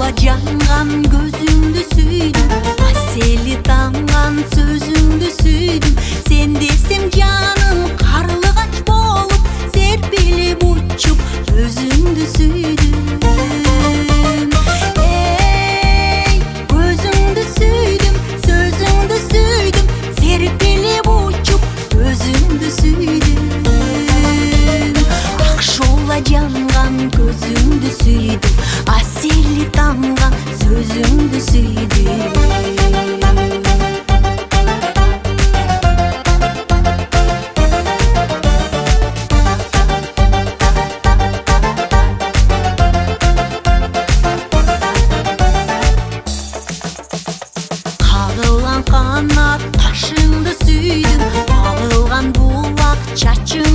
жанған көзіңді сүйдім, әсерлі тамған сөзіңді сүйдім. Сен десем жаным қарлығаш болып, серпіліп ұшып өзіңді сүйдім. Өзіңді сүйдім, сөзіңді сүйдім, серпіліп ұшып өзіңді сүйдім. Ақшола жанған көзіңді сүйдім, әсерлі тамған сөзіңді сүйдім. Қағылған қанат қашыңды сүйдім, қағылған бұлақ чачың